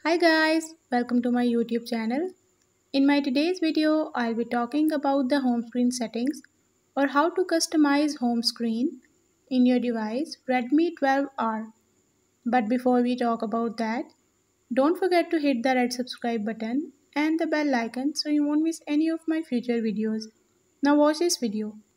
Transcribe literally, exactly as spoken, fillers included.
Hi guys, welcome to my YouTube channel. In my today's video, I'll be talking about the home screen settings or how to customize home screen in your device Redmi twelve R. But before we talk about that, don't forget to hit the red subscribe button and the bell icon so you won't miss any of my future videos. Now watch this video.